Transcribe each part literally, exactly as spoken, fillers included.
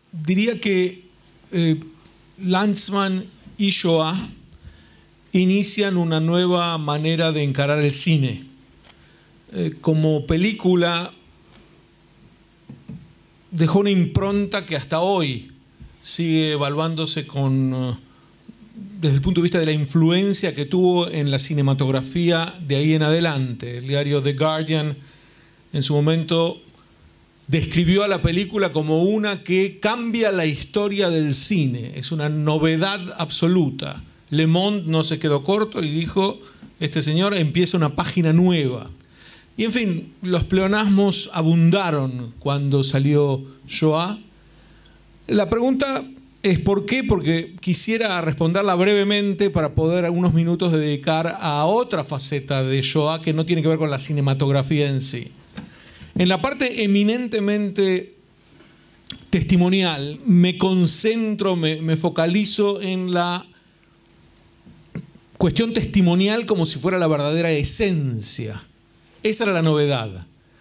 diría que eh, Lanzmann y Shoah inician una nueva manera de encarar el cine. Eh, como película dejó una impronta que hasta hoy sigue evaluándose con, uh, desde el punto de vista de la influencia que tuvo en la cinematografía de ahí en adelante. El diario The Guardian en su momento describió a la película como una que cambia la historia del cine. Es una novedad absoluta. Le Monde no se quedó corto y dijo, este señor empieza una página nueva. Y en fin, los pleonasmos abundaron cuando salió Shoah. La pregunta es ¿por qué? Porque quisiera responderla brevemente para poder unos minutos dedicar a otra faceta de Shoah que no tiene que ver con la cinematografía en sí. En la parte eminentemente testimonial me concentro, me, me focalizo en la cuestión testimonial como si fuera la verdadera esencia. Esa era la novedad.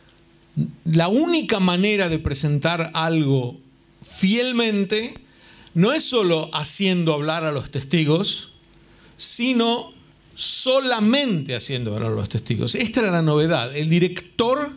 La única manera de presentar algo fielmente no es solo haciendo hablar a los testigos, sino solamente haciendo hablar a los testigos. Esta era la novedad. El director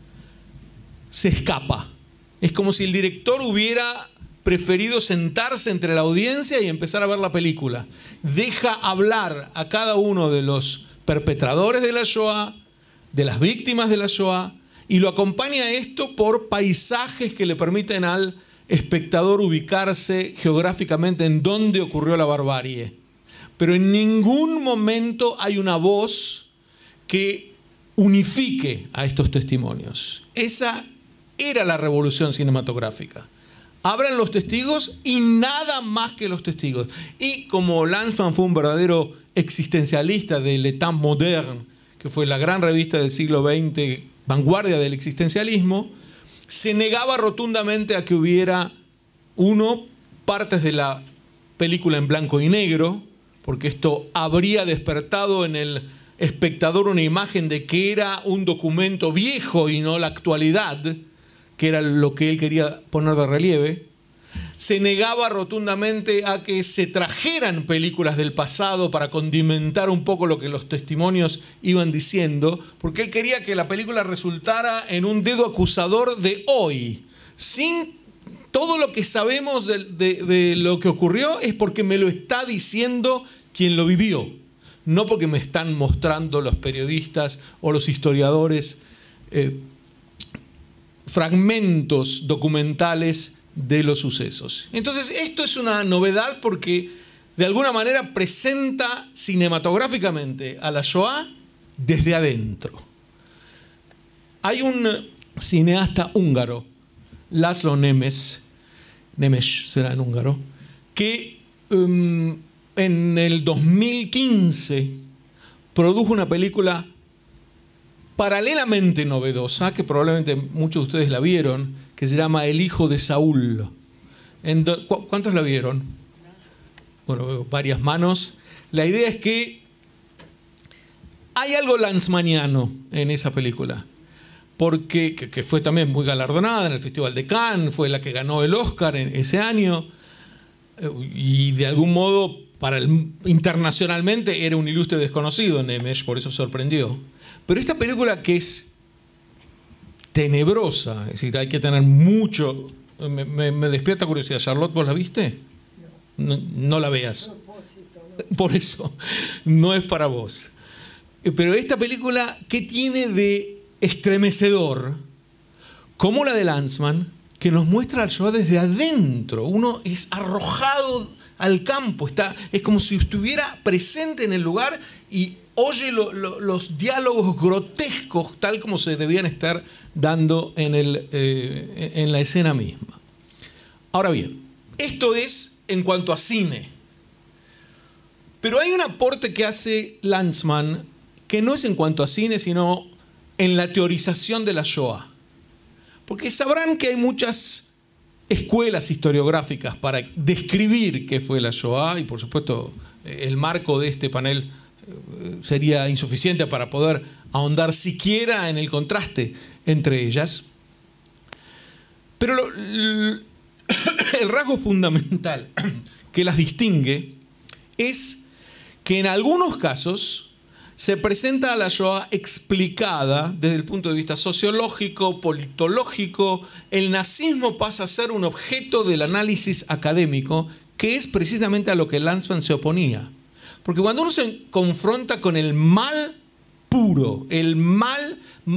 se escapa. Es como si el director hubiera preferido sentarse entre la audiencia y empezar a ver la película. Deja hablar a cada uno de los perpetradores de la Shoah, de las víctimas de la Shoah, y lo acompaña esto por paisajes que le permiten al espectador ubicarse geográficamente en dónde ocurrió la barbarie. Pero en ningún momento hay una voz que unifique a estos testimonios. Esa era la revolución cinematográfica. Abran los testigos y nada más que los testigos. Y como Lanzmann fue un verdadero existencialista del État moderne, que fue la gran revista del siglo veinte, vanguardia del existencialismo, se negaba rotundamente a que hubiera, uno, partes de la película en blanco y negro, porque esto habría despertado en el espectador una imagen de que era un documento viejo y no la actualidad, que era lo que él quería poner de relieve. Se negaba rotundamente a que se trajeran películas del pasado para condimentar un poco lo que los testimonios iban diciendo, porque él quería que la película resultara en un dedo acusador de hoy. Sin todo lo que sabemos de, de, de lo que ocurrió es porque me lo está diciendo quien lo vivió, no porque me están mostrando los periodistas o los historiadores eh, fragmentos documentales de los sucesos. Entonces, esto es una novedad porque de alguna manera presenta cinematográficamente a la Shoah desde adentro. Hay un cineasta húngaro, László Nemes, Nemes será en húngaro, que um, en el dos mil quince produjo una película paralelamente novedosa, que probablemente muchos de ustedes la vieron, que se llama El hijo de Saúl. ¿En do, ¿cu ¿Cuántos la vieron? Bueno, veo varias manos. La idea es que hay algo lanzmanniano en esa película, porque que, que fue también muy galardonada en el Festival de Cannes, fue la que ganó el Oscar en ese año, y de algún modo para el, internacionalmente era un ilustre desconocido Nemes, por eso sorprendió. Pero esta película, que es tenebrosa, es decir, hay que tener mucho... Me, me, me despierta curiosidad. Charlotte, ¿vos la viste? No, no la veas. Por eso, no es para vos. Pero esta película, ¿qué tiene de estremecedor? Como la de Lanzmann, que nos muestra al Shoah desde adentro. Uno es arrojado al campo. Está, es como si estuviera presente en el lugar y oye lo, lo, los diálogos grotescos tal como se debían estar dando en, el, eh, en la escena misma. Ahora bien, esto es en cuanto a cine. Pero hay un aporte que hace Lanzmann que no es en cuanto a cine, sino en la teorización de la Shoah. Porque sabrán que hay muchas escuelas historiográficas para describir qué fue la Shoah, y por supuesto el marco de este panel sería insuficiente para poder ahondar siquiera en el contraste entre ellas. Pero lo, el rasgo fundamental que las distingue es que en algunos casos se presenta a la Shoah explicada desde el punto de vista sociológico, politológico. El nazismo pasa a ser un objeto del análisis académico, que es precisamente a lo que Lanzmann se oponía. Porque cuando uno se confronta con el mal puro, el mal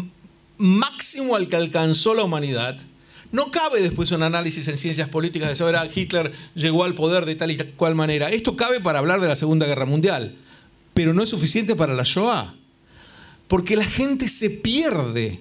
máximo al que alcanzó la humanidad, no cabe después un análisis en ciencias políticas de saber que Hitler llegó al poder de tal y cual manera. Esto cabe para hablar de la Segunda Guerra Mundial, pero no es suficiente para la Shoah. Porque la gente se pierde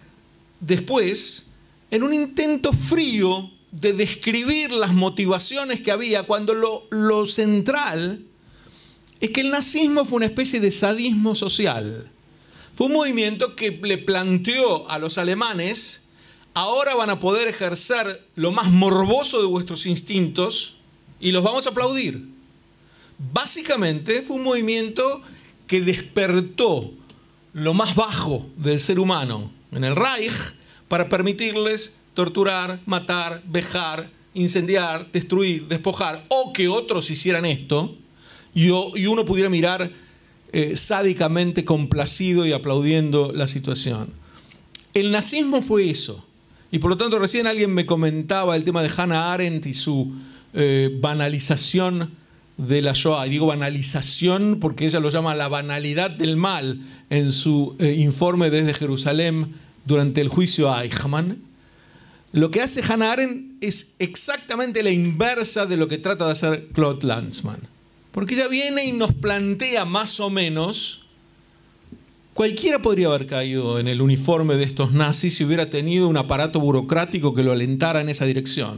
después en un intento frío de describir las motivaciones que había, cuando lo, lo central es que el nazismo fue una especie de sadismo social. Fue un movimiento que le planteó a los alemanes: ahora van a poder ejercer lo más morboso de vuestros instintos y los vamos a aplaudir. Básicamente fue un movimiento que despertó lo más bajo del ser humano en el Reich para permitirles torturar, matar, vejar, incendiar, destruir, despojar, o que otros hicieran esto y, y uno pudiera mirar eh, sádicamente complacido y aplaudiendo la situación. El nazismo fue eso. Y por lo tanto recién alguien me comentaba el tema de Hannah Arendt y su eh, banalización de la Shoah. Y digo banalización porque ella lo llama la banalidad del mal en su eh, informe desde Jerusalén durante el juicio a Eichmann. Lo que hace Hannah Arendt es exactamente la inversa de lo que trata de hacer Claude Lanzmann. Porque ella viene y nos plantea más o menos: cualquiera podría haber caído en el uniforme de estos nazis si hubiera tenido un aparato burocrático que lo alentara en esa dirección.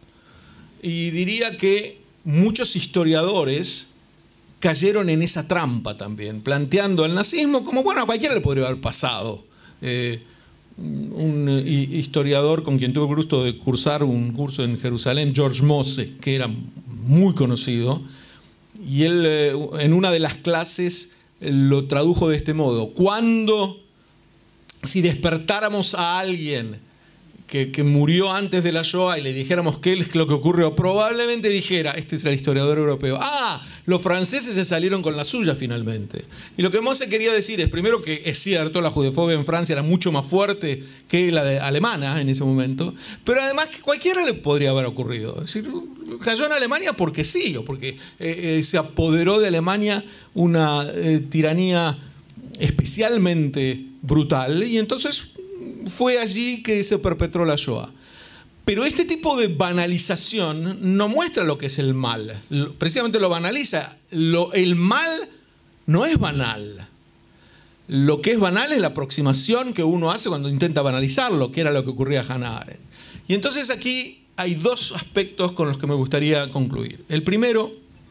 Y diría que muchos historiadores cayeron en esa trampa también, planteando el nazismo como, bueno, a cualquiera le podría haber pasado. Eh, un historiador con quien tuve el gusto de cursar un curso en Jerusalén, George Mosse, que era muy conocido, y él eh, en una de las clases lo tradujo de este modo: cuando, si despertáramos a alguien que, que murió antes de la Shoah y le dijéramos qué es lo que ocurrió, probablemente dijera, este es el historiador europeo, ah, los franceses se salieron con la suya finalmente. Y lo que Mosse quería decir es, primero, que es cierto, la judefobia en Francia era mucho más fuerte que la de alemana en ese momento, pero además que cualquiera le podría haber ocurrido. Es decir, cayó en Alemania porque sí, o porque eh, eh, se apoderó de Alemania una eh, tiranía especialmente brutal, y entonces fue allí que se perpetró la Shoah. Pero este tipo de banalización no muestra lo que es el mal, precisamente lo banaliza. Lo, el mal no es banal. Lo que es banal es la aproximación que uno hace cuando intenta banalizarlo, que era lo que ocurría a Hannah Arendt. Y entonces aquí hay dos aspectos con los que me gustaría concluir. El primero,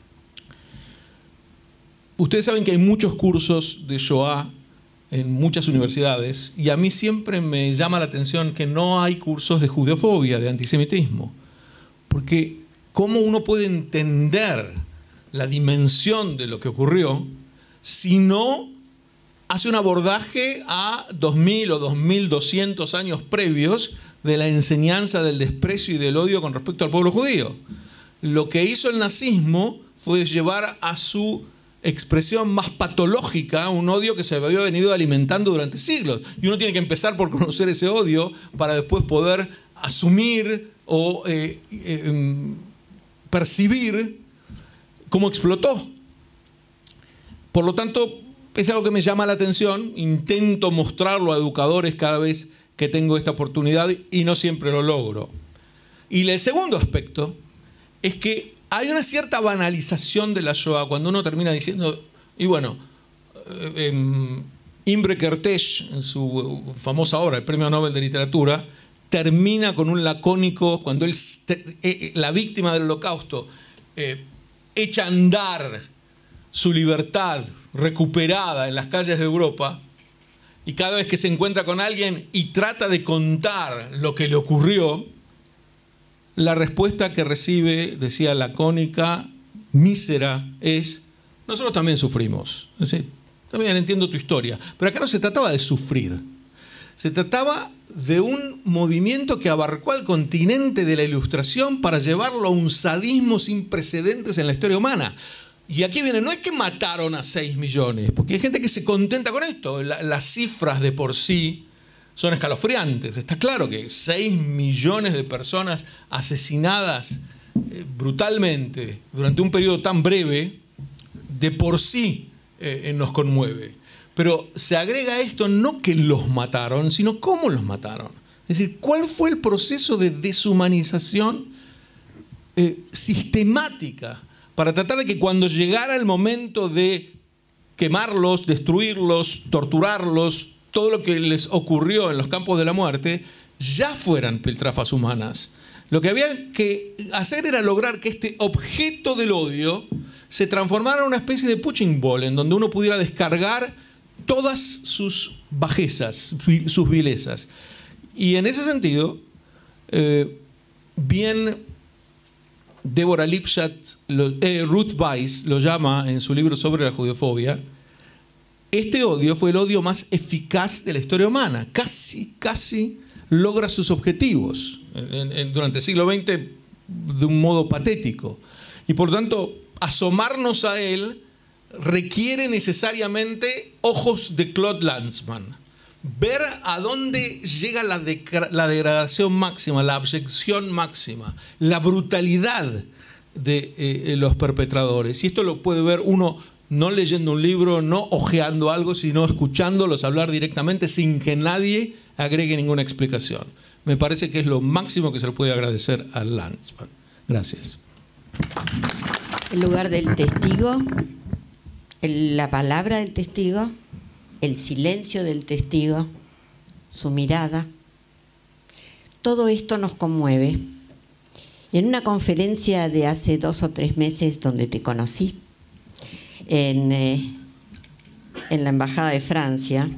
ustedes saben que hay muchos cursos de Shoah en muchas universidades, y a mí siempre me llama la atención que no hay cursos de judeofobia, de antisemitismo. Porque ¿cómo uno puede entender la dimensión de lo que ocurrió si no hace un abordaje a dos mil o dos mil doscientos años previos de la enseñanza del desprecio y del odio con respecto al pueblo judío? Lo que hizo el nazismo fue llevar a su expresión más patológica un odio que se había venido alimentando durante siglos. Y uno tiene que empezar por conocer ese odio para después poder asumir o eh, eh, percibir cómo explotó. Por lo tanto, es algo que me llama la atención. Intento mostrarlo a educadores cada vez que tengo esta oportunidad y no siempre lo logro. Y el segundo aspecto es que hay una cierta banalización de la Shoah cuando uno termina diciendo, y bueno, eh, eh, Imre Kertész, en su famosa obra, el Premio Nobel de Literatura, termina con un lacónico, cuando él, eh, la víctima del Holocausto, eh, echa a andar su libertad recuperada en las calles de Europa, y cada vez que se encuentra con alguien y trata de contar lo que le ocurrió, la respuesta que recibe, decía lacónica, mísera, es: nosotros también sufrimos. Es decir, también entiendo tu historia. Pero acá no se trataba de sufrir. Se trataba de un movimiento que abarcó al continente de la Ilustración para llevarlo a un sadismo sin precedentes en la historia humana. Y aquí viene, no es que mataron a seis millones, porque hay gente que se contenta con esto. La, las cifras de por sí son escalofriantes. Está claro que seis millones de personas asesinadas eh, brutalmente durante un periodo tan breve, de por sí eh, nos conmueve. Pero se agrega esto no que los mataron, sino cómo los mataron. Es decir, ¿cuál fue el proceso de deshumanización eh, sistemática para tratar de que cuando llegara el momento de quemarlos, destruirlos, torturarlos, todo lo que les ocurrió en los campos de la muerte, ya fueran piltrafas humanas? Lo que había que hacer era lograr que este objeto del odio se transformara en una especie de punching ball, en donde uno pudiera descargar todas sus bajezas, sus vilezas. Y en ese sentido, eh, bien Deborah Lipstadt, lo, eh, Ruth Weiss lo llama en su libro sobre la judeofobia, este odio fue el odio más eficaz de la historia humana. Casi, casi logra sus objetivos en, en, durante el siglo veinte de un modo patético. Y por lo tanto, asomarnos a él requiere necesariamente ojos de Claude Lanzmann. Ver a dónde llega la, de, la degradación máxima, la abyección máxima, la brutalidad de eh, los perpetradores. Y esto lo puede ver uno no leyendo un libro, no hojeando algo, sino escuchándolos hablar directamente sin que nadie agregue ninguna explicación. Me parece que es lo máximo que se le puede agradecer a Lanzmann. Gracias. El lugar del testigo, el, la palabra del testigo, el silencio del testigo, su mirada, todo esto nos conmueve. Y en una conferencia de hace dos o tres meses donde te conocí, en, eh, en la Embajada de Francia,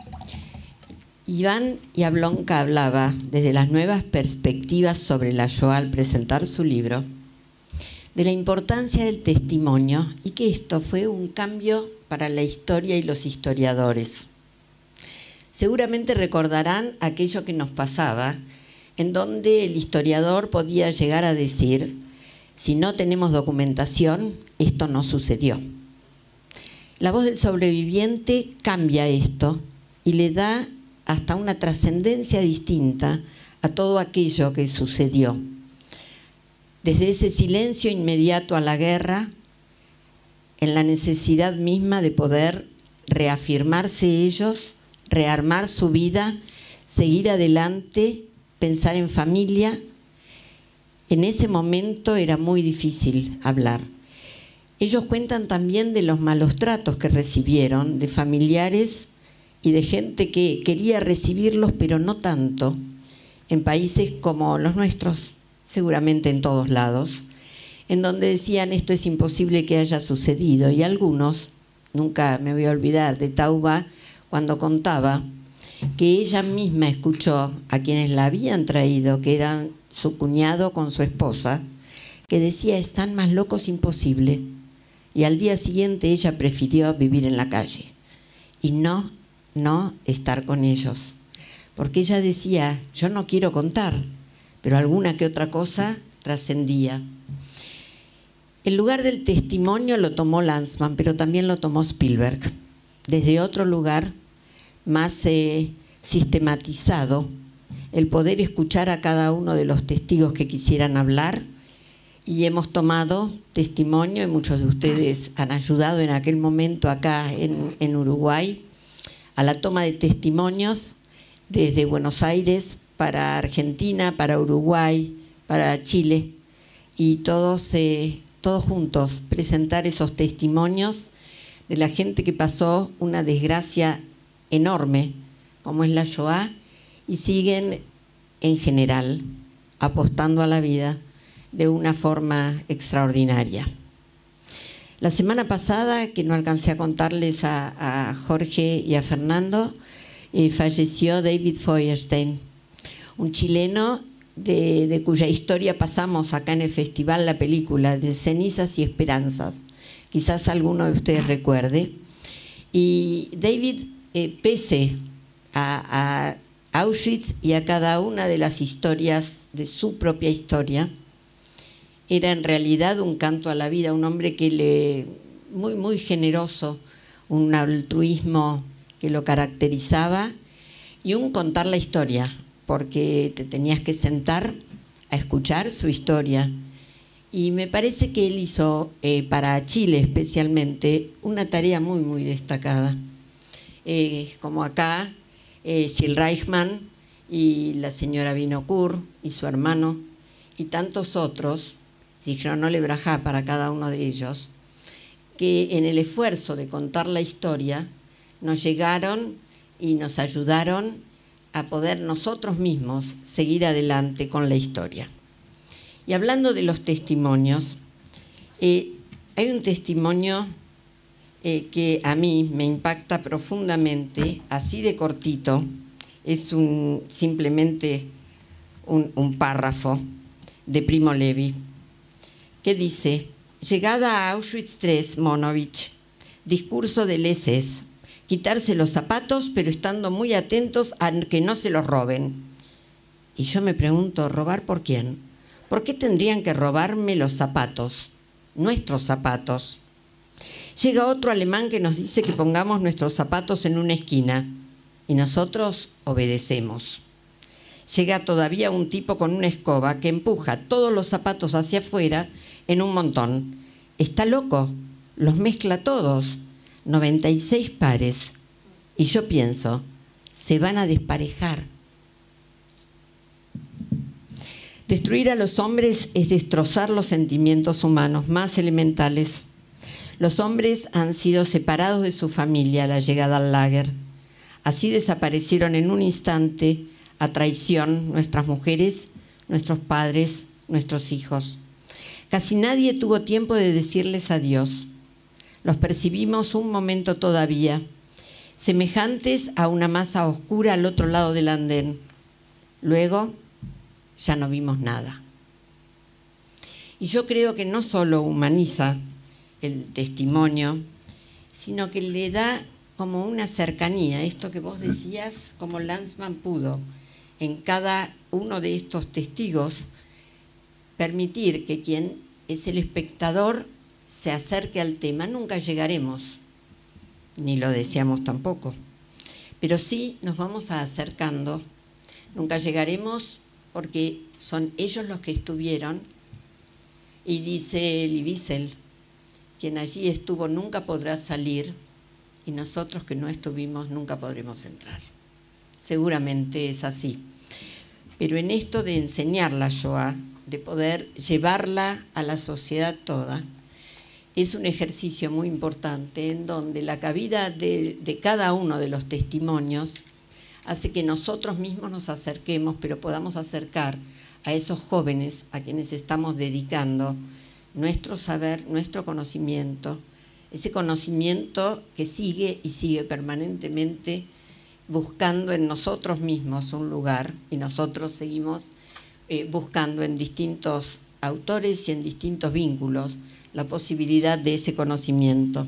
Iván Jablonka hablaba desde las nuevas perspectivas sobre la Shoah al presentar su libro, de la importancia del testimonio y que esto fue un cambio para la historia y los historiadores. Seguramente recordarán aquello que nos pasaba, en donde el historiador podía llegar a decir, si no tenemos documentación, esto no sucedió. La voz del sobreviviente cambia esto y le da hasta una trascendencia distinta a todo aquello que sucedió. Desde ese silencio inmediato a la guerra, en la necesidad misma de poder reafirmarse ellos, rearmar su vida, seguir adelante, pensar en familia. En ese momento era muy difícil hablar. Ellos cuentan también de los malos tratos que recibieron, de familiares y de gente que quería recibirlos, pero no tanto, en países como los nuestros, seguramente en todos lados, en donde decían esto es imposible que haya sucedido. Y algunos, nunca me voy a olvidar de Tauba, cuando contaba que ella misma escuchó a quienes la habían traído, que eran su cuñado con su esposa, que decía están más locos imposible. Y al día siguiente ella prefirió vivir en la calle y no, no estar con ellos. Porque ella decía, yo no quiero contar, pero alguna que otra cosa trascendía. El lugar del testimonio lo tomó Lanzmann, pero también lo tomó Spielberg, desde otro lugar más eh, sistematizado, el poder escuchar a cada uno de los testigos que quisieran hablar, y hemos tomado testimonio, y muchos de ustedes han ayudado en aquel momento acá en, en Uruguay, a la toma de testimonios desde Buenos Aires para Argentina, para Uruguay, para Chile, y todos, eh, todos juntos presentar esos testimonios de la gente que pasó una desgracia enorme, como es la Shoah, y siguen en general apostando a la vida de una forma extraordinaria. La semana pasada, que no alcancé a contarles a, a Jorge y a Fernando, eh, falleció David Feuerstein, un chileno de, de cuya historia pasamos acá en el festival la película de Cenizas y Esperanzas. Quizás alguno de ustedes recuerde. Y David, eh, pese a, a Auschwitz y a cada una de las historias de su propia historia. Era en realidad un canto a la vida, un hombre que le muy, muy generoso, un altruismo que lo caracterizaba y un contar la historia, porque te tenías que sentar a escuchar su historia. Y me parece que él hizo, eh, para Chile especialmente, una tarea muy, muy destacada. Eh, como acá, eh, Gil Reichmann y la señora Vinokur y su hermano y tantos otros, Zichronole Brajá para cada uno de ellos, que en el esfuerzo de contar la historia nos llegaron y nos ayudaron a poder nosotros mismos seguir adelante con la historia. Y hablando de los testimonios, eh, hay un testimonio eh, que a mí me impacta profundamente, así de cortito, es un, simplemente un, un párrafo de Primo Levi, que dice: llegada a Auschwitz tres, Monovich, discurso del S S, quitarse los zapatos pero estando muy atentos a que no se los roben. Y yo me pregunto, ¿robar por quién? ¿Por qué tendrían que robarme los zapatos? Nuestros zapatos. Llega otro alemán que nos dice que pongamos nuestros zapatos en una esquina y nosotros obedecemos. Llega todavía un tipo con una escoba que empuja todos los zapatos hacia afuera en un montón. Está loco, los mezcla todos, noventa y seis pares. Y yo pienso, se van a desparejar. Destruir a los hombres es destrozar los sentimientos humanos más elementales. Los hombres han sido separados de su familia a la llegada al lager. Así desaparecieron en un instante, a traición, nuestras mujeres, nuestros padres, nuestros hijos. Casi nadie tuvo tiempo de decirles adiós. Los percibimos un momento todavía, semejantes a una masa oscura al otro lado del andén. Luego, ya no vimos nada. Y yo creo que no solo humaniza el testimonio, sino que le da como una cercanía, esto que vos decías, como Lanzmann pudo, en cada uno de estos testigos, permitir que quien es el espectador se acerque al tema. Nunca llegaremos, ni lo deseamos tampoco, pero sí nos vamos acercando. Nunca llegaremos porque son ellos los que estuvieron, y dice Elie Wiesel, quien allí estuvo nunca podrá salir, y nosotros que no estuvimos nunca podremos entrar. Seguramente es así. Pero en esto de enseñar la Shoah, de poder llevarla a la sociedad toda, es un ejercicio muy importante en donde la cabida de, de cada uno de los testimonios hace que nosotros mismos nos acerquemos, pero podamos acercar a esos jóvenes a quienes estamos dedicando nuestro saber, nuestro conocimiento, ese conocimiento que sigue y sigue permanentemente buscando en nosotros mismos un lugar, y nosotros seguimos eh, buscando en distintos autores y en distintos vínculos la posibilidad de ese conocimiento.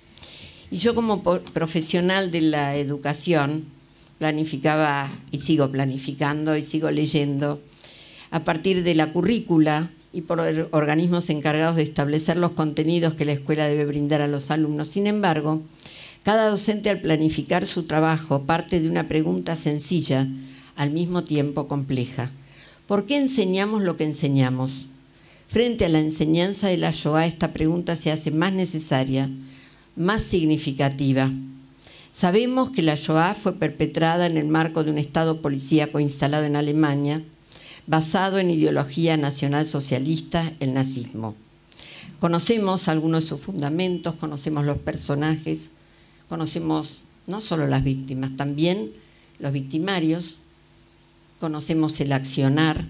Y yo, como profesional de la educación, planificaba y sigo planificando y sigo leyendo a partir de la currícula y por organismos encargados de establecer los contenidos que la escuela debe brindar a los alumnos. Sin embargo, cada docente, al planificar su trabajo, parte de una pregunta sencilla, al mismo tiempo compleja. ¿Por qué enseñamos lo que enseñamos? Frente a la enseñanza de la Shoah, esta pregunta se hace más necesaria, más significativa. Sabemos que la Shoah fue perpetrada en el marco de un Estado policíaco instalado en Alemania, basado en ideología nacionalsocialista, el nazismo. Conocemos algunos de sus fundamentos, conocemos los personajes, conocemos no solo las víctimas, también los victimarios, conocemos el accionar,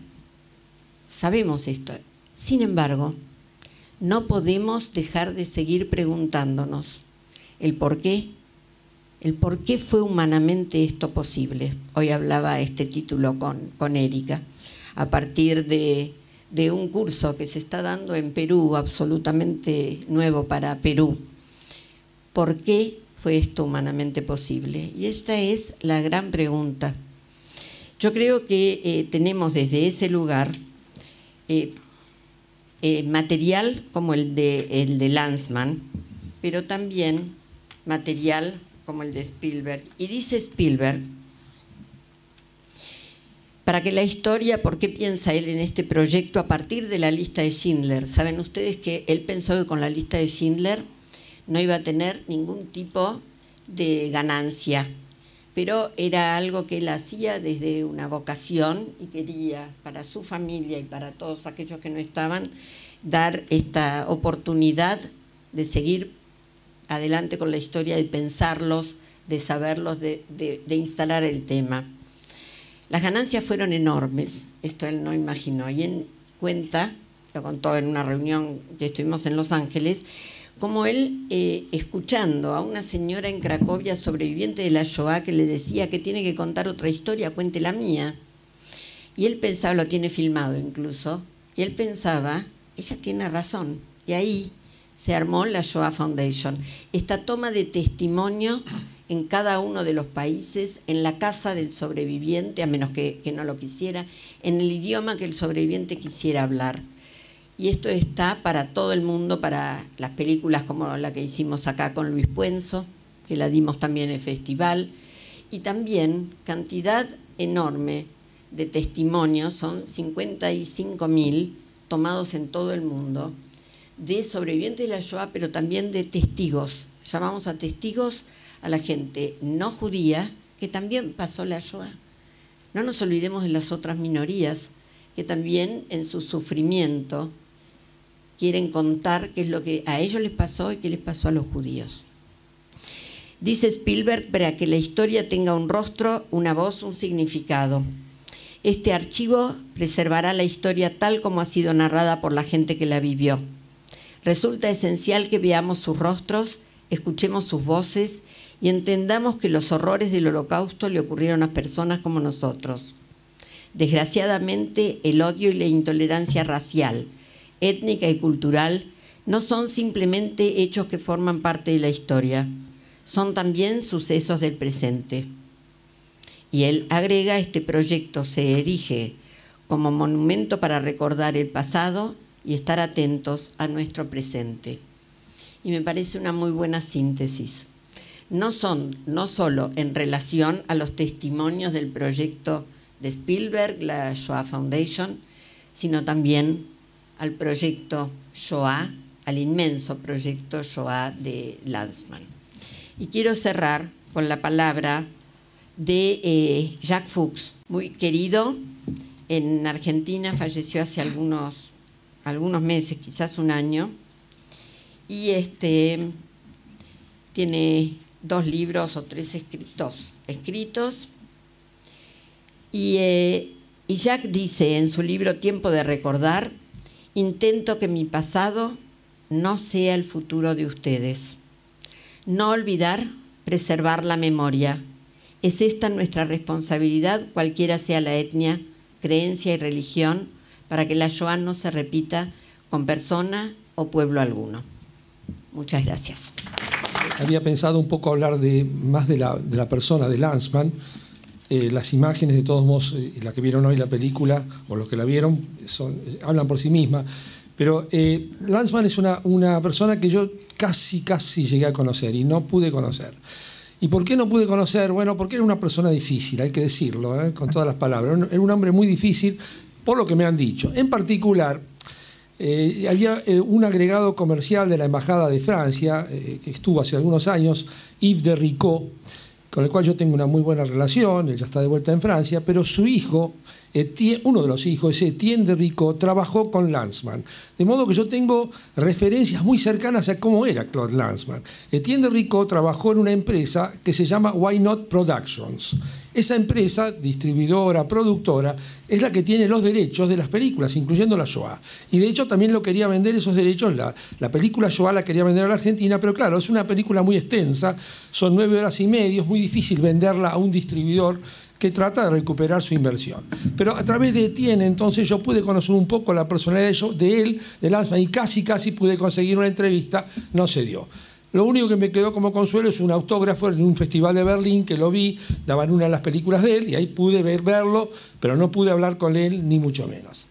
sabemos esto. Sin embargo, no podemos dejar de seguir preguntándonos el por qué, el por qué fue humanamente esto posible. Hoy hablaba este título con, con Erika, a partir de, de un curso que se está dando en Perú, absolutamente nuevo para Perú. ¿Por qué fue esto humanamente posible? Y esta es la gran pregunta. Yo creo que eh, tenemos desde ese lugar eh, eh, material como el de, el de Lanzmann, pero también material como el de Spielberg. Y dice Spielberg, para que la historia, ¿por qué piensa él en este proyecto a partir de la lista de Schindler? Saben ustedes que él pensó que con la lista de Schindler no iba a tener ningún tipo de ganancia, pero era algo que él hacía desde una vocación y quería para su familia y para todos aquellos que no estaban dar esta oportunidad de seguir adelante con la historia, de pensarlos, de saberlos, de, de, de instalar el tema. Las ganancias fueron enormes, esto él no imaginó, y él cuenta, lo contó en una reunión que estuvimos en Los Ángeles, como él, eh, escuchando a una señora en Cracovia sobreviviente de la Shoah que le decía que tiene que contar otra historia, cuente la mía. Y él pensaba, lo tiene filmado incluso, y él pensaba, ella tiene razón. Y ahí se armó la Shoah Foundation, esta toma de testimonio en cada uno de los países, en la casa del sobreviviente, a menos que, que no lo quisiera, en el idioma que el sobreviviente quisiera hablar. Y esto está para todo el mundo, para las películas como la que hicimos acá con Luis Puenzo, que la dimos también en el festival, y también cantidad enorme de testimonios, son cincuenta y cinco mil tomados en todo el mundo, de sobrevivientes de la Shoah, pero también de testigos. Llamamos a testigos a la gente no judía que también pasó la Shoah. No nos olvidemos de las otras minorías que también en su sufrimiento quieren contar qué es lo que a ellos les pasó y qué les pasó a los judíos. Dice Spielberg, para que la historia tenga un rostro, una voz, un significado. Este archivo preservará la historia tal como ha sido narrada por la gente que la vivió. Resulta esencial que veamos sus rostros, escuchemos sus voces y entendamos que los horrores del Holocausto le ocurrieron a personas como nosotros. Desgraciadamente, el odio y la intolerancia racial, étnica y cultural no son simplemente hechos que forman parte de la historia, son también sucesos del presente. Y él agrega, este proyecto se erige como monumento para recordar el pasado y estar atentos a nuestro presente. Y me parece una muy buena síntesis. No son, no solo en relación a los testimonios del proyecto de Spielberg, la Shoah Foundation, sino también al proyecto Shoah, al inmenso proyecto Shoah de Lanzmann. Y quiero cerrar con la palabra de eh, Jacques Fuchs, muy querido en Argentina, falleció hace algunos, algunos meses, quizás un año, y este, tiene dos libros o tres escritos, escritos y, eh, y Jacques dice en su libro Tiempo de recordar, intento que mi pasado no sea el futuro de ustedes. No olvidar, preservar la memoria. Es esta nuestra responsabilidad, cualquiera sea la etnia, creencia y religión, para que la Shoah no se repita con persona o pueblo alguno. Muchas gracias. Había pensado un poco hablar de, más de la, de la persona de Lanzmann. Eh, las imágenes, de todos modos, eh, la que vieron hoy la película, o los que la vieron, son, hablan por sí misma. Pero eh, Lanzmann es una, una persona que yo casi, casi llegué a conocer y no pude conocer. ¿Y por qué no pude conocer? Bueno, porque era una persona difícil, hay que decirlo, ¿eh? Con todas las palabras. Era un hombre muy difícil, por lo que me han dicho. En particular, eh, había eh, un agregado comercial de la Embajada de Francia, eh, que estuvo hace algunos años, Yves de Ricot, con el cual yo tengo una muy buena relación, él ya está de vuelta en Francia, pero su hijo, Etienne, uno de los hijos, Etienne de Ricot, trabajó con Lanzmann. De modo que yo tengo referencias muy cercanas a cómo era Claude Lanzmann. Etienne de Ricot trabajó en una empresa que se llama Why Not Productions. Esa empresa, distribuidora, productora, es la que tiene los derechos de las películas, incluyendo la Shoah. Y de hecho también lo quería vender esos derechos, la, la película Shoah la quería vender a la Argentina, pero claro, es una película muy extensa, son nueve horas y media, es muy difícil venderla a un distribuidor que trata de recuperar su inversión. Pero a través de Etienne, entonces, yo pude conocer un poco la personalidad de él, de Lanzmann, y casi, casi pude conseguir una entrevista, no se dio. Lo único que me quedó como consuelo es un autógrafo en un festival de Berlín que lo vi, daban una de las películas de él y ahí pude ver, verlo, pero no pude hablar con él ni mucho menos.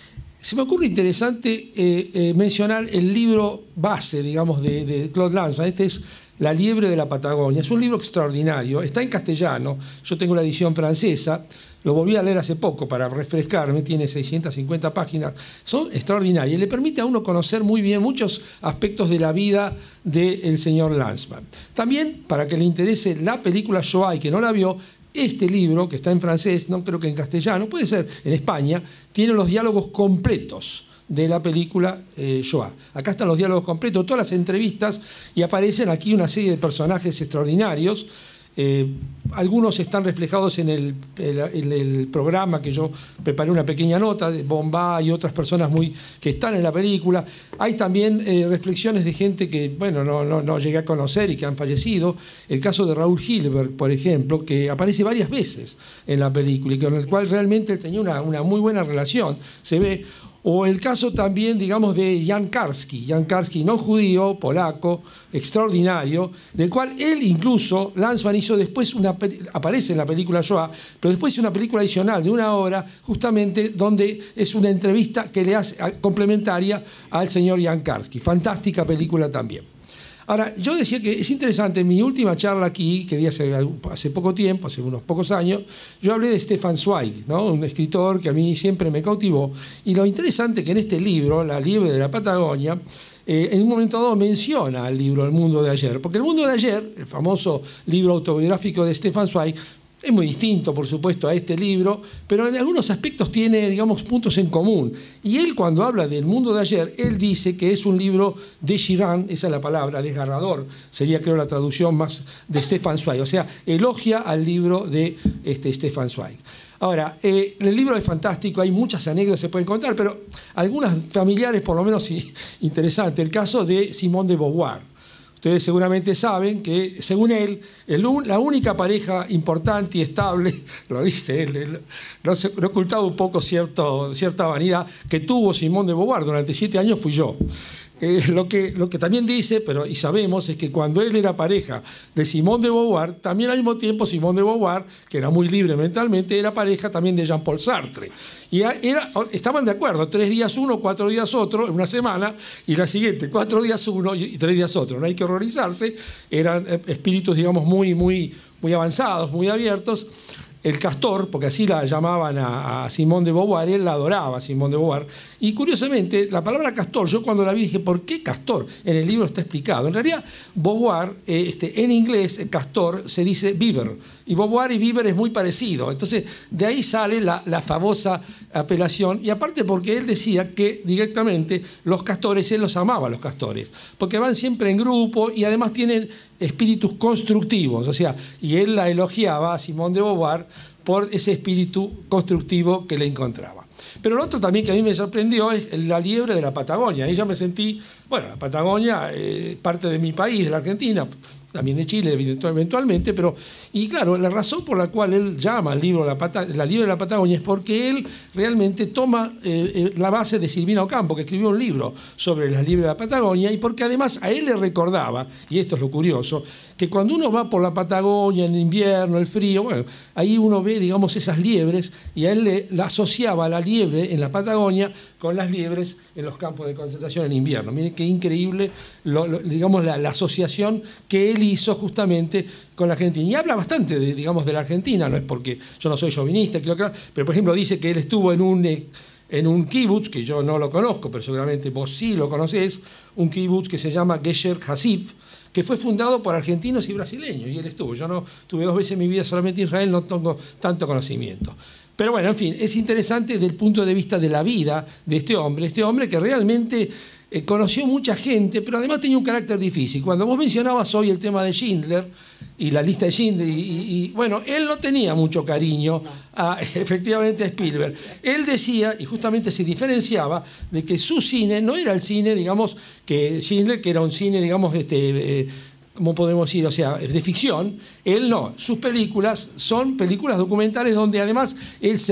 Se me ocurre interesante eh, eh, mencionar el libro base, digamos, de, de Claude Lanzmann. Este es La liebre de la Patagonia. Es un libro extraordinario, está en castellano, yo tengo la edición francesa, lo volví a leer hace poco para refrescarme, tiene seiscientas cincuenta páginas, son extraordinarias, le permite a uno conocer muy bien muchos aspectos de la vida del señor Lanzmann. También, para que le interese la película Shoah y que no la vio, este libro, que está en francés, no creo que en castellano, puede ser en España, tiene los diálogos completos de la película eh, Shoah. Acá están los diálogos completos, todas las entrevistas, y aparecen aquí una serie de personajes extraordinarios. Eh, algunos están reflejados en el, el, el, el programa que yo preparé una pequeña nota de Bombay y otras personas muy, que están en la película. Hay también eh, reflexiones de gente que, bueno, no, no, no llegué a conocer y que han fallecido. El caso de Raúl Hilberg, por ejemplo, que aparece varias veces en la película y con el cual realmente tenía una, una muy buena relación, se ve. O el caso también, digamos, de Jan Karski, Jan Karski, no judío, polaco, extraordinario, del cual él incluso, Lanzmann hizo después una, aparece en la película Shoah, pero después hizo una película adicional de una hora, justamente donde es una entrevista que le hace complementaria al señor Jan Karski. Fantástica película también. Ahora, yo decía que es interesante, en mi última charla aquí, que di hace, hace poco tiempo, hace unos pocos años, yo hablé de Stefan Zweig, ¿no? Un escritor que a mí siempre me cautivó, y lo interesante que en este libro, La liebre de la Patagonia, eh, en un momento dado menciona el libro El mundo de ayer, porque El mundo de ayer, el famoso libro autobiográfico de Stefan Zweig, es muy distinto, por supuesto, a este libro, pero en algunos aspectos tiene, digamos, puntos en común. Y él, cuando habla del mundo de ayer, él dice que es un libro déchirant, esa es la palabra, desgarrador, sería, creo, la traducción más de Stefan Zweig. O sea, elogia al libro de este, Stefan Zweig. Ahora, eh, el libro es fantástico, hay muchas anécdotas que se pueden contar, pero algunas familiares, por lo menos, sí, interesante. El caso de Simone de Beauvoir. Ustedes seguramente saben que, según él, el, la única pareja importante y estable, lo dice él, él no, se, no ocultaba un poco cierto, cierta vanidad, que tuvo Simone de Beauvoir durante siete años fui yo. Eh, lo, que, lo que también dice, pero y sabemos, es que cuando él era pareja de Simone de Beauvoir, también al mismo tiempo Simone de Beauvoir, que era muy libre mentalmente, era pareja también de Jean-Paul Sartre. Y era, estaban de acuerdo, tres días uno, cuatro días otro, en una semana, y la siguiente, cuatro días uno y tres días otro. No hay que horrorizarse, eran espíritus, digamos, muy, muy, muy avanzados, muy abiertos. El Castor, porque así la llamaban a, a Simone de Beauvoir, él la adoraba a Simone de Beauvoir. Y curiosamente, la palabra Castor, yo cuando la vi dije, ¿por qué Castor? En el libro está explicado. En realidad, Beauvoir, eh, este, en inglés, el Castor se dice Beaver. Y Beauvoir y Beaver es muy parecido. Entonces, de ahí sale la, la famosa apelación. Y aparte porque él decía que directamente los castores, él los amaba a los castores. Porque van siempre en grupo y además tienen espíritus constructivos. O sea, y él la elogiaba a Simone de Beauvoir por ese espíritu constructivo que le encontraba. Pero lo otro también que a mí me sorprendió es la liebre de la Patagonia. Ahí ya me sentí, bueno, la Patagonia es parte de mi país, de la Argentina, también de Chile eventualmente, pero, y claro, la razón por la cual él llama al libro La, Pata, la liebre de la Patagonia es porque él realmente toma eh, la base de Silvina Ocampo, que escribió un libro sobre la liebre de la Patagonia, y porque además a él le recordaba, y esto es lo curioso, que cuando uno va por la Patagonia en invierno, el frío, bueno, ahí uno ve, digamos, esas liebres, y a él le la asociaba la liebre en la Patagonia con las liebres en los campos de concentración en invierno. Miren qué increíble, lo, lo, digamos, la, la asociación que él hizo justamente con la Argentina. Y habla bastante, de, digamos, de la Argentina, no es porque yo no soy chauvinista, pero por ejemplo dice que él estuvo en un... en un kibutz, que yo no lo conozco, pero seguramente vos sí lo conocés, un kibutz que se llama Gesher Hasif, que fue fundado por argentinos y brasileños, y él estuvo. Yo no tuve dos veces en mi vida solamente en Israel, no tengo tanto conocimiento. Pero bueno, en fin, es interesante desde el punto de vista de la vida de este hombre, este hombre que realmente eh, conoció mucha gente, pero además tenía un carácter difícil. Cuando vos mencionabas hoy el tema de Schindler, y la lista de Schindler, y, y, y bueno, él no tenía mucho cariño a, efectivamente a Spielberg. Él decía, y justamente se diferenciaba, de que su cine no era el cine, digamos, que Schindler, que era un cine, digamos, este, eh, ¿cómo podemos decir? O sea, de ficción. Él no. Sus películas son películas documentales donde además él se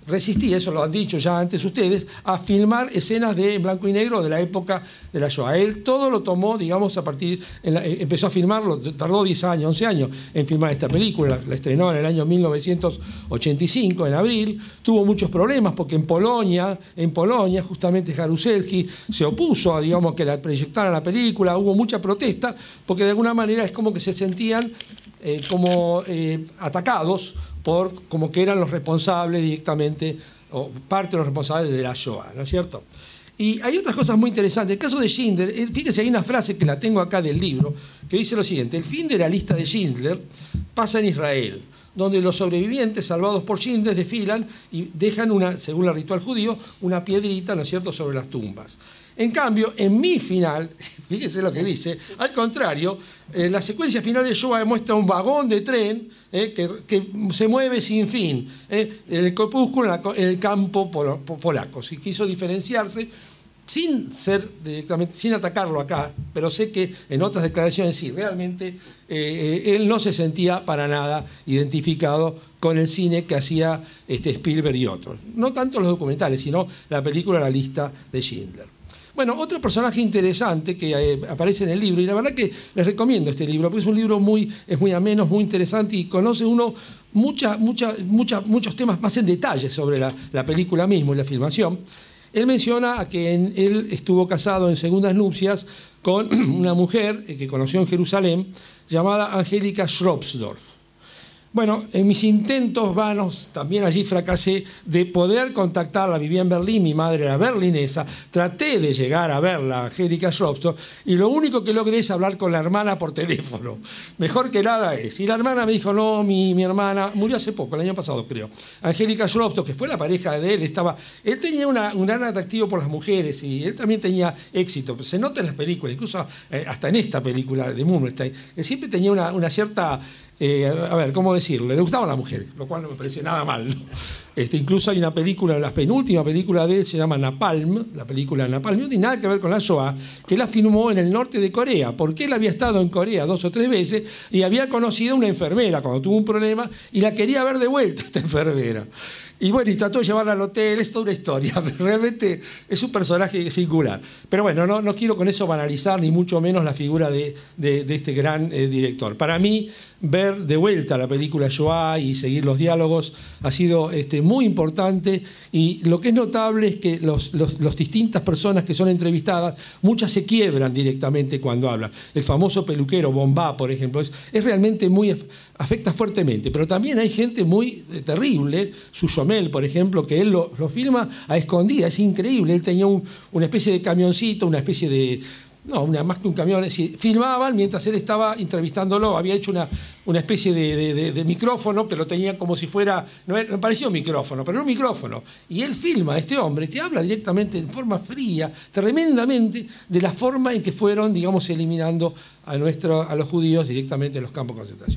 resistía, eso lo han dicho ya antes ustedes, a filmar escenas de blanco y negro de la época de la Shoah. Él todo lo tomó, digamos, a partir, en la, empezó a filmarlo, tardó diez años, once años en filmar esta película, la, la estrenó en el año mil novecientos ochenta y cinco, en abril, tuvo muchos problemas porque en Polonia, en Polonia, justamente Jaruzelski se opuso a, digamos, que la proyectaran la película, hubo mucha protesta, porque de alguna manera es como que se sentían eh, como eh, atacados por como que eran los responsables directamente, o parte de los responsables de la Shoah, ¿no es cierto? Y hay otras cosas muy interesantes. El caso de Schindler, fíjese, hay una frase que la tengo acá del libro, que dice lo siguiente: el fin de la lista de Schindler pasa en Israel, donde los sobrevivientes salvados por Schindler desfilan y dejan, una, según el ritual judío, una piedrita, ¿no es cierto?, sobre las tumbas. En cambio, en mi final, fíjese lo que dice, al contrario, eh, la secuencia final de Shoah muestra un vagón de tren eh, que, que se mueve sin fin, eh, en el corpúsculo, en el campo pol polaco. Si quiso diferenciarse, sin ser directamente, sin atacarlo acá, pero sé que en otras declaraciones sí, realmente eh, él no se sentía para nada identificado con el cine que hacía este Spielberg y otros. No tanto los documentales, sino la película La lista de Schindler. Bueno, otro personaje interesante que eh, aparece en el libro, y la verdad que les recomiendo este libro, porque es un libro muy, es muy ameno, muy interesante, y conoce uno mucha, mucha, mucha, muchos temas más en detalle sobre la, la película misma y la filmación. Él menciona a que en, él estuvo casado en segundas nupcias con una mujer que conoció en Jerusalén, llamada Angélica Schropsdorf. Bueno, en mis intentos vanos, también allí fracasé, de poder contactarla. Vivía en Berlín, mi madre era berlinesa, traté de llegar a verla, Angélica Schropsdorf, y lo único que logré es hablar con la hermana por teléfono. Mejor que nada es. Y la hermana me dijo, no, mi, mi hermana, murió hace poco, el año pasado creo. Angélica Schropsdorf, que fue la pareja de él, estaba, él tenía una, un gran atractivo por las mujeres, y él también tenía éxito. Se nota en las películas, incluso eh, hasta en esta película de Moonstein, él siempre tenía una, una cierta... Eh, a ver, ¿cómo decirlo? Le gustaban las mujeres, lo cual no me parece nada mal, ¿no? Este, incluso hay una película, la penúltima película de él se llama Napalm, la película Napalm, no tiene nada que ver con la Shoah, que la filmó en el norte de Corea, porque él había estado en Corea dos o tres veces y había conocido a una enfermera cuando tuvo un problema y la quería ver de vuelta esta enfermera. Y bueno, y trató de llevarla al hotel, es toda una historia, realmente es un personaje singular. Pero bueno, no, no quiero con eso banalizar ni mucho menos la figura de, de, de este gran eh, director. Para mí, ver de vuelta la película Shoah y seguir los diálogos ha sido este, muy importante, y lo que es notable es que los, los, los distintas personas que son entrevistadas, muchas se quiebran directamente cuando hablan. El famoso peluquero Bombá, por ejemplo, es, es realmente muy, afecta fuertemente, pero también hay gente muy eh, terrible, Suchomel, por ejemplo, que él lo, lo filma a escondidas, es increíble. Él tenía un, una especie de camioncito, una especie de... No, una, más que un camión, es decir, filmaban mientras él estaba entrevistándolo, había hecho una, una especie de, de, de, de micrófono que lo tenía como si fuera, no, era, no parecía un micrófono, pero era un micrófono. Y él filma a este hombre que habla directamente, en forma fría, tremendamente, de la forma en que fueron, digamos, eliminando a, nuestro, a los judíos directamente en los campos de concentración.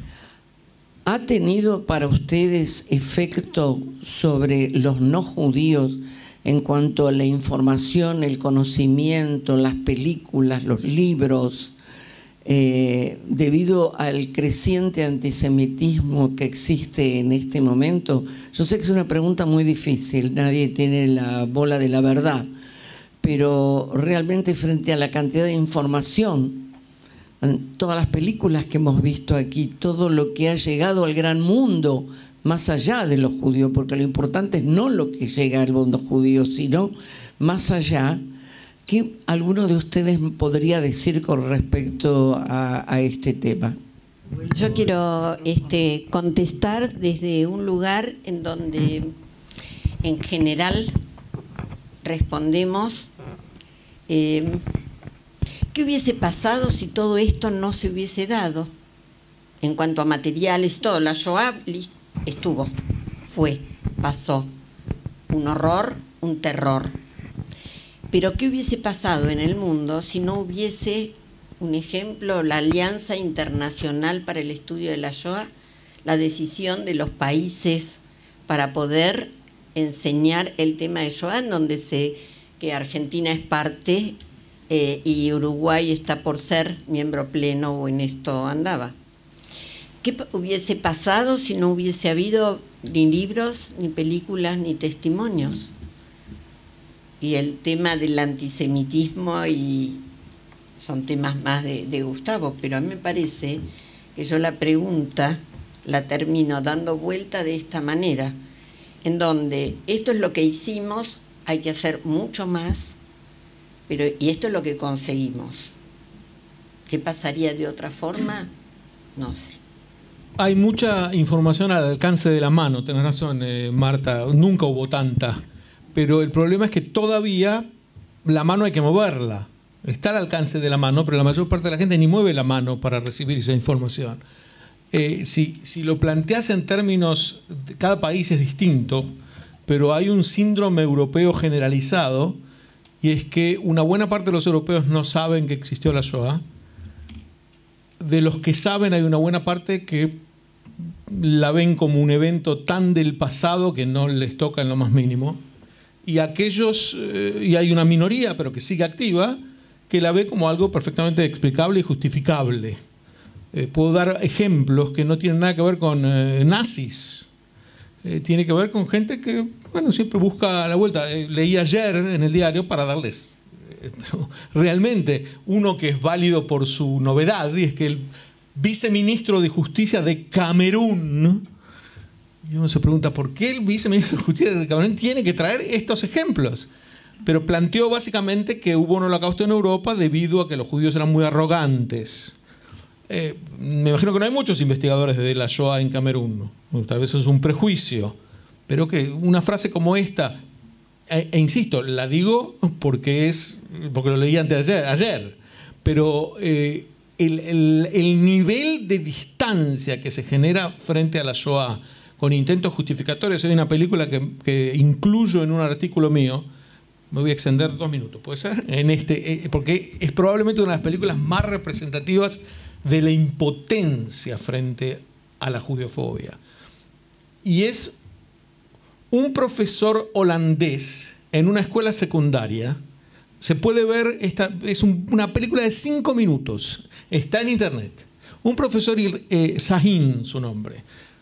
¿Ha tenido para ustedes efecto sobre los no judíos en cuanto a la información, el conocimiento, las películas, los libros, eh, debido al creciente antisemitismo que existe en este momento? Yo sé que es una pregunta muy difícil, nadie tiene la bola de la verdad, pero realmente frente a la cantidad de información, todas las películas que hemos visto aquí, todo lo que ha llegado al gran mundo, más allá de los judíos, porque lo importante es no lo que llega al mundo judío, sino más allá. ¿Qué alguno de ustedes podría decir con respecto a, a este tema? Yo quiero este, contestar desde un lugar en donde en general respondemos eh, ¿qué hubiese pasado si todo esto no se hubiese dado? En cuanto a materiales y todo, la Shoah estuvo, fue, pasó, un horror, un terror. Pero ¿qué hubiese pasado en el mundo si no hubiese, un ejemplo, la Alianza Internacional para el Estudio de la Shoah, la decisión de los países para poder enseñar el tema de Shoah, en donde sé que Argentina es parte eh, y Uruguay está por ser miembro pleno, o en esto andaba? ¿Qué hubiese pasado si no hubiese habido ni libros, ni películas, ni testimonios? Y el tema del antisemitismo y son temas más de, de Gustavo, pero a mí me parece que yo la pregunta la termino dando vuelta de esta manera, en donde esto es lo que hicimos, hay que hacer mucho más, pero y esto es lo que conseguimos. ¿Qué pasaría de otra forma? No sé. Hay mucha información al alcance de la mano, tenés razón, eh, Marta, nunca hubo tanta, pero el problema es que todavía la mano hay que moverla. Está al alcance de la mano, pero la mayor parte de la gente ni mueve la mano para recibir esa información. Eh, si, si lo planteas en términos, cada país es distinto, pero hay un síndrome europeo generalizado, y es que una buena parte de los europeos no saben que existió la Shoah. De los que saben hay una buena parte que la ven como un evento tan del pasado que no les toca en lo más mínimo. Y aquellos, eh, y hay una minoría, pero que sigue activa, que la ve como algo perfectamente explicable y justificable. Eh, puedo dar ejemplos que no tienen nada que ver con eh, nazis. Eh, tiene que ver con gente que, bueno, siempre busca la vuelta. Eh, leí ayer en el diario para darles... Eh, pero realmente, uno que es válido por su novedad, y es que el viceministro de Justicia de Camerún, y uno se pregunta, ¿por qué el viceministro de Justicia de Camerún tiene que traer estos ejemplos? Pero planteó básicamente que hubo un holocausto en Europa debido a que los judíos eran muy arrogantes. Eh, me imagino que no hay muchos investigadores de la Shoah en Camerún, ¿no? Tal vez eso es un prejuicio, pero que una frase como esta, e, e insisto, la digo porque, es, porque lo leí antes de ayer, ayer pero eh, el, el, el nivel de distancia que se genera frente a la Shoah con intentos justificatorios. Hay una película que, que incluyo en un artículo mío. Me voy a extender dos minutos, ¿puede ser? En este, porque es probablemente una de las películas más representativas de la impotencia frente a la judeofobia. Y es un profesor holandés en una escuela secundaria. Se puede ver, esta, es un, una película de cinco minutos, está en internet. Un profesor, eh, Sahin, su nombre,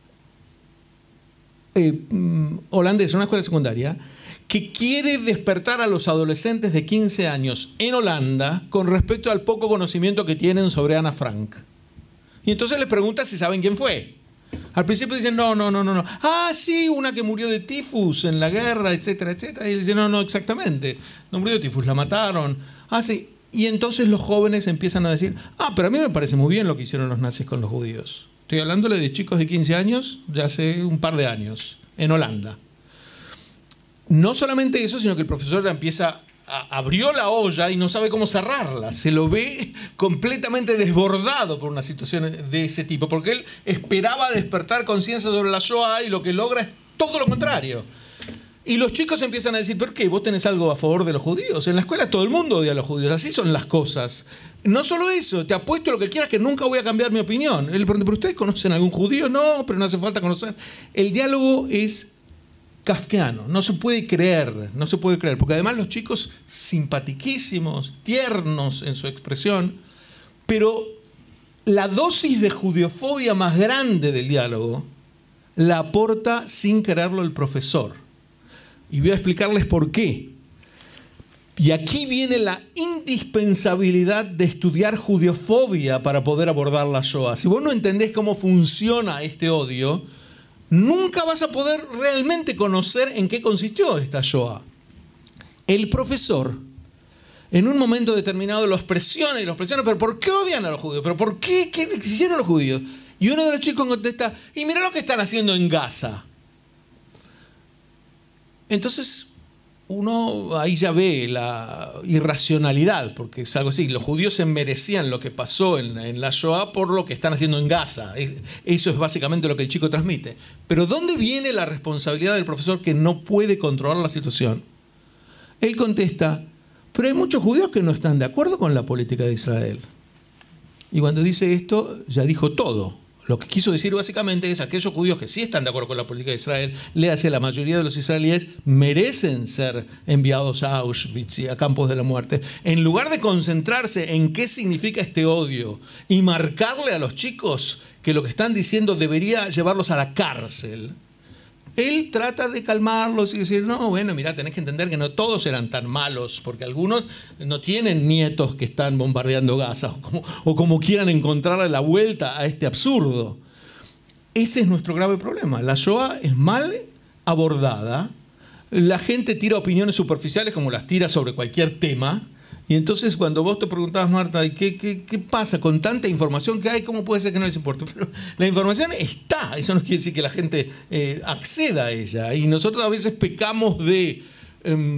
eh, holandés en una escuela secundaria, que quiere despertar a los adolescentes de quince años en Holanda con respecto al poco conocimiento que tienen sobre Ana Frank. Y entonces les pregunta si saben quién fue. Al principio dicen, no, no, no, no, no. Ah, sí, una que murió de tifus en la guerra, etcétera, etcétera. Y él dice, no, no, exactamente. No murió de tifus, la mataron. Ah, sí. Y entonces los jóvenes empiezan a decir, ah, pero a mí me parece muy bien lo que hicieron los nazis con los judíos. Estoy hablándole de chicos de quince años de hace un par de años, en Holanda. No solamente eso, sino que el profesor ya empieza, a, abrió la olla y no sabe cómo cerrarla. Se lo ve completamente desbordado por una situación de ese tipo, porque él esperaba despertar conciencia sobre la Shoah y lo que logra es todo lo contrario. Y los chicos empiezan a decir, ¿por qué? ¿Vos tenés algo a favor de los judíos? En la escuela todo el mundo odia a los judíos, así son las cosas. No solo eso, te apuesto lo que quieras que nunca voy a cambiar mi opinión. Él pregunta, ¿pero ustedes conocen a algún judío? No, pero no hace falta conocer. El diálogo es kafkiano, no se puede creer, no se puede creer, porque además los chicos simpatiquísimos, tiernos en su expresión, pero la dosis de judeofobia más grande del diálogo la aporta sin quererlo el profesor. Y voy a explicarles por qué. Y aquí viene la indispensabilidad de estudiar judeofobia para poder abordar la Shoah. Si vos no entendés cómo funciona este odio, nunca vas a poder realmente conocer en qué consistió esta Shoah. El profesor, en un momento determinado, los presiona y los presiona. ¿Pero por qué odian a los judíos? ¿Pero por qué? ¿Qué hicieron los judíos? Y uno de los chicos contesta, y mira lo que están haciendo en Gaza. Entonces, uno ahí ya ve la irracionalidad, porque es algo así. Los judíos se merecían lo que pasó en, en la Shoah por lo que están haciendo en Gaza. Es, eso es básicamente lo que el chico transmite. Pero ¿dónde viene la responsabilidad del profesor que no puede controlar la situación? Él contesta, pero hay muchos judíos que no están de acuerdo con la política de Israel. Y cuando dice esto, ya dijo todo. Lo que quiso decir básicamente es aquellos judíos que sí están de acuerdo con la política de Israel, léase, la mayoría de los israelíes merecen ser enviados a Auschwitz y a campos de la muerte. En lugar de concentrarse en qué significa este odio y marcarle a los chicos que lo que están diciendo debería llevarlos a la cárcel, él trata de calmarlos y decir, no, bueno, mira, tenés que entender que no todos eran tan malos, porque algunos no tienen nietos que están bombardeando Gaza, o como, o como quieran encontrarle la vuelta a este absurdo. Ese es nuestro grave problema. La Shoah es mal abordada, la gente tira opiniones superficiales como las tira sobre cualquier tema, y entonces cuando vos te preguntabas, Marta, ¿qué, qué, qué pasa con tanta información que hay? ¿Cómo puede ser que no les importe? Pero la información está, eso no quiere decir que la gente eh, acceda a ella. Y nosotros a veces pecamos de eh,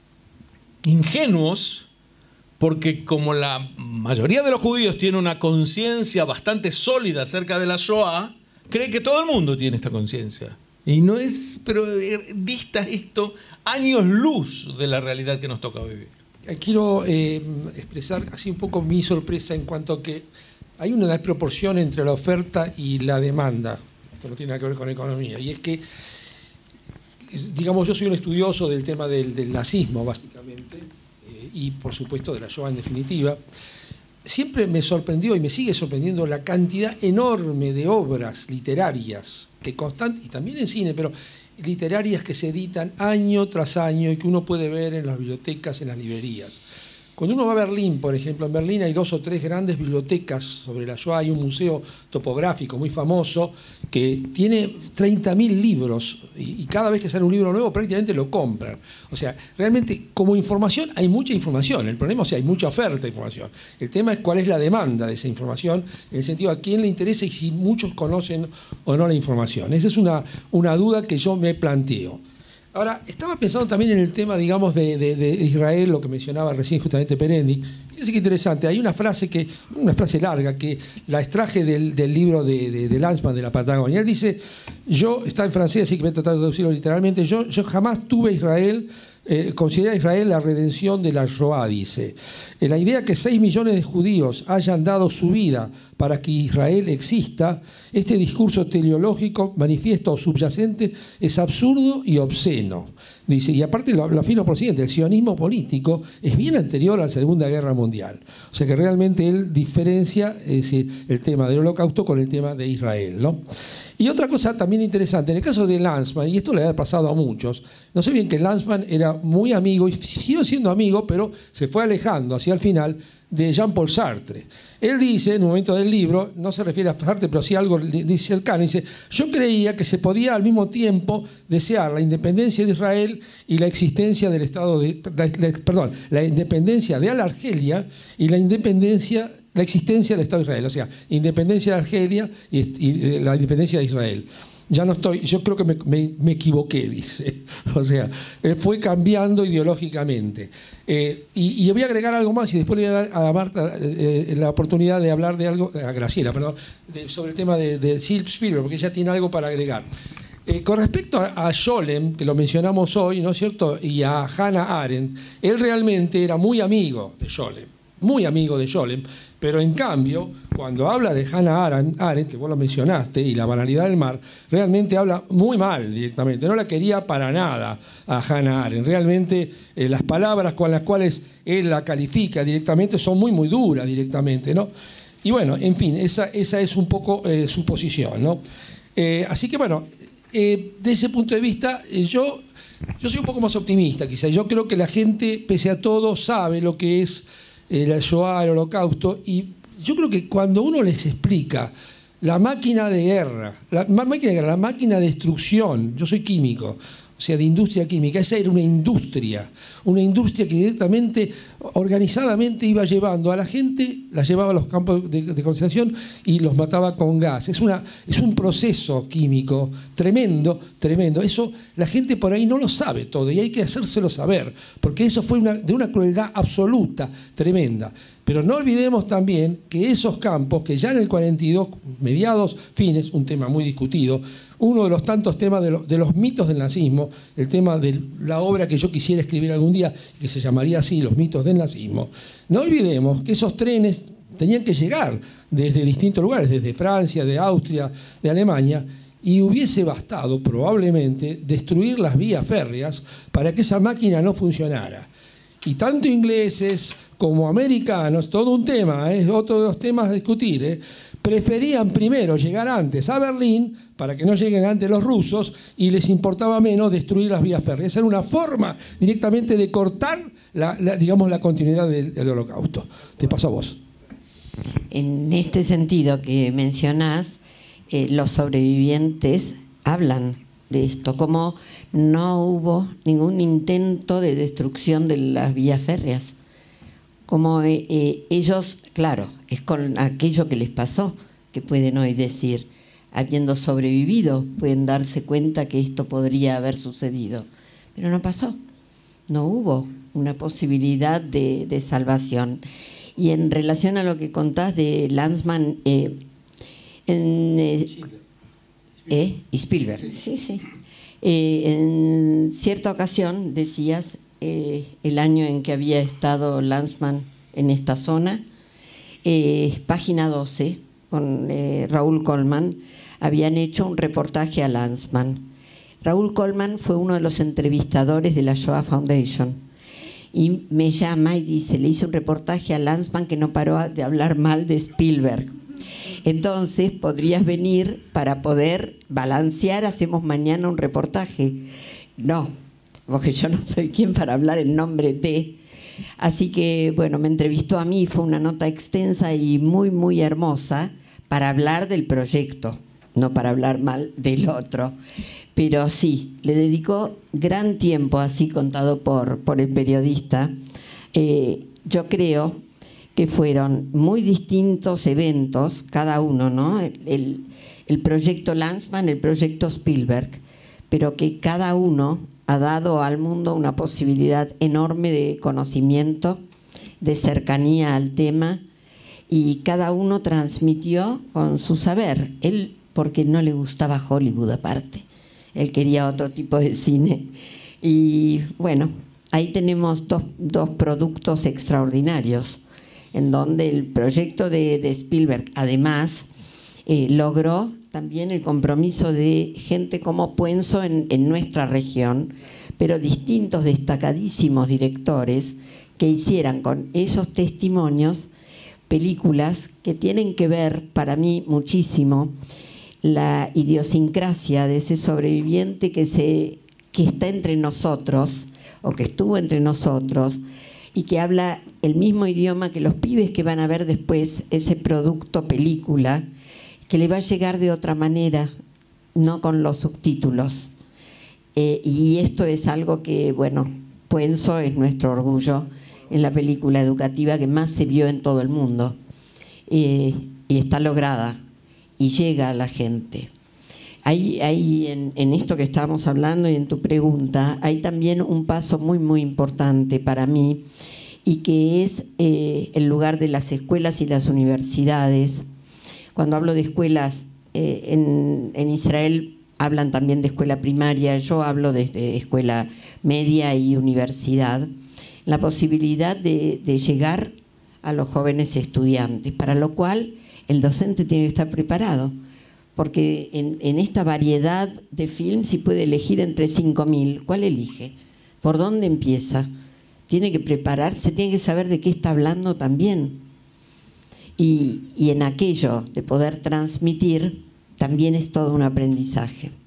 ingenuos, porque como la mayoría de los judíos tiene una conciencia bastante sólida acerca de la Shoah, cree que todo el mundo tiene esta conciencia. Y no es, pero eh, dista esto años luz de la realidad que nos toca vivir. Quiero eh, expresar así un poco mi sorpresa en cuanto a que hay una desproporción entre la oferta y la demanda. Esto no tiene nada que ver con economía. Y es que, digamos, yo soy un estudioso del tema del, del nazismo, básicamente, eh, y por supuesto de la Shoah en definitiva. Siempre me sorprendió y me sigue sorprendiendo la cantidad enorme de obras literarias, que constan, y también en cine, pero literarias que se editan año tras año y que uno puede ver en las bibliotecas, en las librerías. Cuando uno va a Berlín, por ejemplo, en Berlín hay dos o tres grandes bibliotecas sobre la Shoah, hay un museo topográfico muy famoso que tiene treinta mil libros y, y cada vez que sale un libro nuevo prácticamente lo compran. O sea, realmente como información hay mucha información, el problema es que hay mucha oferta de información. El tema es cuál es la demanda de esa información, en el sentido a quién le interesa y si muchos conocen o no la información. Esa es una, una duda que yo me planteo. Ahora, estaba pensando también en el tema, digamos, de, de, de Israel, lo que mencionaba recién justamente Perendi. Fíjense qué interesante, hay una frase, que, una frase larga que la extraje del, del libro de, de, de Lanzmann de la Patagonia. Él dice, yo, está en francés, así que voy a tratar de traducirlo literalmente, yo, yo jamás tuve Israel, eh, considera a Israel la redención de la Shoah, dice. Eh, la idea que seis millones de judíos hayan dado su vida para que Israel exista, este discurso teleológico, manifiesto o subyacente, es absurdo y obsceno. Dice, y aparte lo, lo afirma por lo siguiente, el sionismo político es bien anterior a la Segunda Guerra Mundial. O sea que realmente él diferencia, es decir, el tema del Holocausto con el tema de Israel, ¿no? Y otra cosa también interesante, en el caso de Lanzmann, y esto le ha pasado a muchos, no sé bien que Lanzmann era muy amigo, y siguió siendo amigo, pero se fue alejando hacia el final de Jean-Paul Sartre. Él dice, en un momento del libro, no se refiere a Sartre, pero sí algo dice cercano, dice, yo creía que se podía al mismo tiempo desear la independencia de Israel y la existencia del Estado de, la, perdón, la independencia de Argelia y la independencia, la existencia del Estado de Israel, o sea, independencia de Argelia y, y la independencia de Israel. Ya no estoy, yo creo que me, me, me equivoqué, dice. O sea, eh, fue cambiando ideológicamente. Eh, y, y voy a agregar algo más y después le voy a dar a Marta eh, la oportunidad de hablar de algo, a Graciela, perdón, de, sobre el tema de, de Spielberg, porque ella tiene algo para agregar. Eh, con respecto a, a Scholem, que lo mencionamos hoy, ¿no es cierto?, y a Hannah Arendt, él realmente era muy amigo de Scholem, muy amigo de Scholem, pero en cambio, cuando habla de Hannah Arendt, que vos lo mencionaste, y la banalidad del mar, realmente habla muy mal directamente. No la quería para nada a Hannah Arendt. Realmente eh, las palabras con las cuales él la califica directamente son muy, muy duras directamente, ¿no? Y bueno, en fin, esa, esa es un poco eh, su posición, ¿no? Eh, así que bueno, eh, de ese punto de vista, eh, yo, yo soy un poco más optimista quizá. Yo creo que la gente, pese a todo, sabe lo que es el Shoah, el Holocausto, y yo creo que cuando uno les explica la máquina de guerra, la máquina de guerra, la máquina de destrucción, yo soy químico, o sea, de industria química, esa era una industria, una industria que directamente, organizadamente iba llevando a la gente, la llevaba a los campos de, de concentración y los mataba con gas. Es, una, es un proceso químico tremendo, tremendo. Eso la gente por ahí no lo sabe todo y hay que hacérselo saber, porque eso fue una, de una crueldad absoluta, tremenda. Pero no olvidemos también que esos campos, que ya en el cuarenta y dos, mediados, fines, un tema muy discutido, uno de los tantos temas de, lo, de los mitos del nazismo, el tema de la obra que yo quisiera escribir algún día, que se llamaría así, Los mitos del nazismo. No olvidemos que esos trenes tenían que llegar desde distintos lugares, desde Francia, de Austria, de Alemania, y hubiese bastado probablemente destruir las vías férreas para que esa máquina no funcionara. Y tanto ingleses como americanos, todo un tema, es ¿eh? otro de los temas a discutir, ¿eh? preferían primero llegar antes a Berlín para que no lleguen antes los rusos y les importaba menos destruir las vías férreas. Esa era una forma directamente de cortar la, la, digamos, la continuidad del, del holocausto. Te paso a vos. En este sentido que mencionás, eh, los sobrevivientes hablan de esto, como no hubo ningún intento de destrucción de las vías férreas. Como eh, eh, ellos, claro, es con aquello que les pasó que pueden hoy decir, habiendo sobrevivido, pueden darse cuenta que esto podría haber sucedido. Pero no pasó, no hubo una posibilidad de, de salvación. Y en relación a lo que contás de Lanzmann eh, en, eh, eh, y Spielberg, sí, sí. Eh, en cierta ocasión decías eh, el año en que había estado Lanzmann en esta zona, eh, página doce, con eh, Raúl Colman, habían hecho un reportaje a Lanzmann. Raúl Colman fue uno de los entrevistadores de la Shoah Foundation y me llama y dice, le hice un reportaje a Lanzmann que no paró de hablar mal de Spielberg. Entonces podrías venir para poder balancear, hacemos mañana un reportaje. No, porque yo no soy quien para hablar en nombre de. Así que, bueno, me entrevistó a mí, fue una nota extensa y muy, muy hermosa para hablar del proyecto, no para hablar mal del otro. Pero sí, le dedicó gran tiempo, así contado por, por el periodista. Eh, yo creo que fueron muy distintos eventos, cada uno, ¿no? El, el, el proyecto Lanzmann, el proyecto Spielberg, pero que cada uno ha dado al mundo una posibilidad enorme de conocimiento, de cercanía al tema, y cada uno transmitió con su saber. Él, porque no le gustaba Hollywood aparte, él quería otro tipo de cine. Y bueno, ahí tenemos dos, dos productos extraordinarios, en donde el proyecto de, de Spielberg, además, eh, logró también el compromiso de gente como Puenzo en, en nuestra región, pero distintos destacadísimos directores que hicieran con esos testimonios películas que tienen que ver, para mí, muchísimo la idiosincrasia de ese sobreviviente que, se, que está entre nosotros, o que estuvo entre nosotros, y que habla el mismo idioma que los pibes que van a ver después ese producto película, que le va a llegar de otra manera, no con los subtítulos. Eh, y esto es algo que, bueno, Puenzo es nuestro orgullo en la película educativa que más se vio en todo el mundo. Eh, y está lograda y llega a la gente. Hay, hay en, en esto que estábamos hablando y en tu pregunta, hay también un paso muy, muy importante para mí, y que es eh, el lugar de las escuelas y las universidades. Cuando hablo de escuelas, eh, en, en Israel hablan también de escuela primaria, yo hablo desde escuela media y universidad, la posibilidad de, de llegar a los jóvenes estudiantes, para lo cual el docente tiene que estar preparado, porque en, en esta variedad de films, si puede elegir entre cinco mil, ¿cuál elige? ¿Por dónde empieza? Tiene que prepararse, tiene que saber de qué está hablando también. Y, y en aquello de poder transmitir, también es todo un aprendizaje.